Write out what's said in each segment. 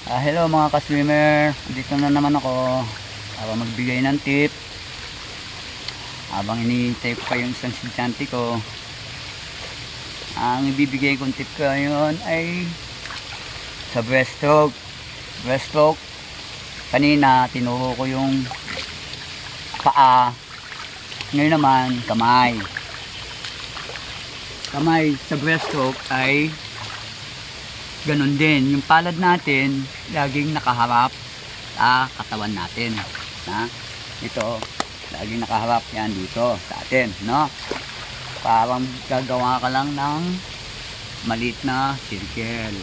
Hello mga ka-swimmer, dito na naman ako para magbigay ng tip habang iniintay ko pa yung isang estudyante ko. Ang ibibigay kong tip ko ngayon ay sa breaststroke. Kanina tinuro ko yung paa, ngayon naman kamay sa breaststroke ay ganun din. Yung palad natin laging nakaharap sa katawan natin, ito laging nakaharap yan dito sa atin, no? Parang gagawa ka lang ng maliit na circle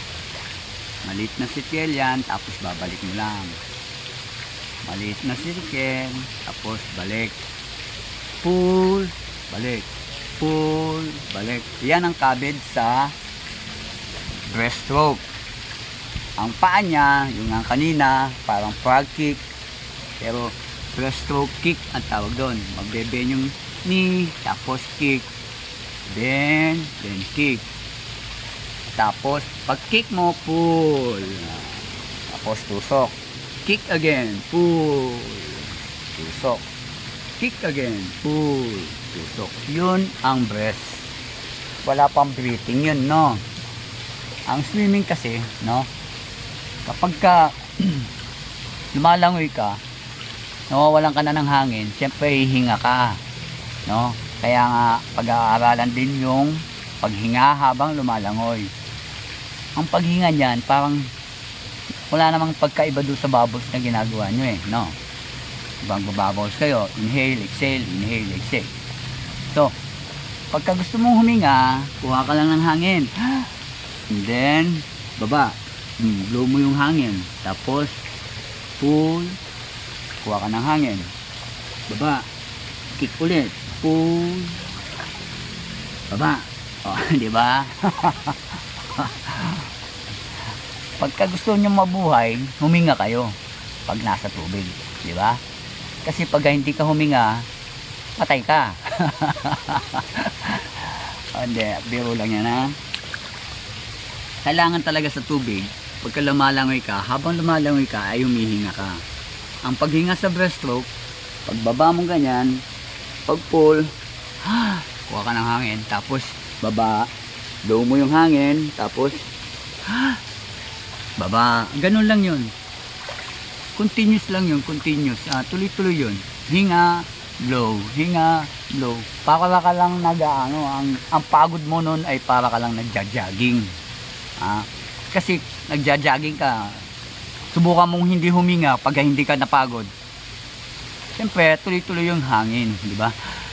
yan, tapos babalik mo lang. Maliit na circle, tapos balik, pull, balik, pull, balik. Yan ang kabid sa breaststroke. Ang paa niya, yung nga kanina, parang frog kick, pero breaststroke kick ang tawag doon. Magbebe yung knee, tapos kick, then kick, tapos pag kick mo, pull, tapos tusok, kick again, pull, tusok, kick again, pull, tusok. Yun ang breast. Wala pang breathing yun, no? Ang swimming kasi, no, kapag ka lumalangoy ka, nawawalan ka na ng hangin, syempre hihinga ka, no? Kaya nga pag-aaralan din yung paghinga habang lumalangoy. Ang paghinga niyan, parang wala namang pagkaiba doon sa bubbles na ginagawa nyo, no? Ibang bubbles kayo, inhale, exhale, inhale, exhale. So, pagka gusto mong huminga, kuha ka lang ng hangin. And then, baba. Blow mo yung hangin. Tapos, pull. Kuha ka ng hangin. Baba. Kick ulit. Pull. Baba. O, di ba? Pagka gusto nyo mabuhay, huminga kayo pag nasa tubig. Di ba? Kasi pag hindi ka huminga, patay ka. Hindi, biro lang yan, ha? Kailangan talaga sa tubig, pagka lumalangoy ka, habang lumalangoy ka ay humihinga ka. Ang paghinga sa breaststroke, pagbaba mo ganyan, pag pull, kuha ka ng hangin, tapos baba, blow mo yung hangin, tapos baba. Ganun lang yun. Continuous lang yun, continuous. Tuloy-tuloy yun. Hinga, blow, hinga, blow. Para ka lang ang pagod mo nun ay para ka lang nagja-jogging. Kasi nagja-jogging ka, subukan mong hindi huminga pag hindi ka napagod. Siyempre tuloy-tuloy yung hangin, di ba?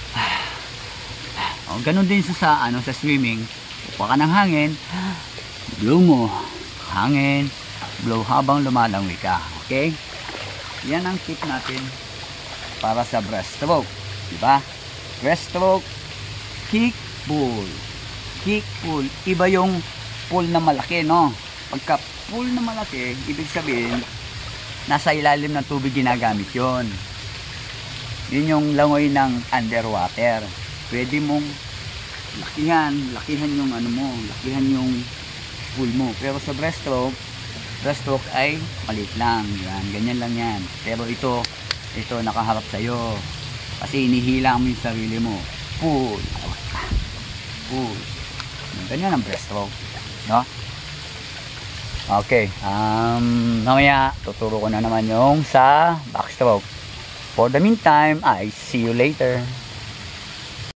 Ganun din sa swimming. Kuha ka ng hangin, blow mo, hangin, blow habang lumalangoy ka. Okay? Yan ang tip natin para sa breaststroke, di ba? Breaststroke, kick, pull. Kick, pull. Iba yung pull na malaki, no? Pagka pull na malaki, ibig sabihin nasa ilalim ng tubig ginagamit yon. Yun yung langoy ng underwater. Pwede mong lakihan yung lakihan yung pull mo. Pero sa breaststroke ay maliit lang. Yan, ganyan lang yan. Pero ito nakaharap sa'yo. Kasi inihila mo yung sarili mo. Pull. Pull. Ganyan ang breaststroke. No? Okay, mamaya tuturo ko na naman yung sa backstroke. For the meantime, I see you later.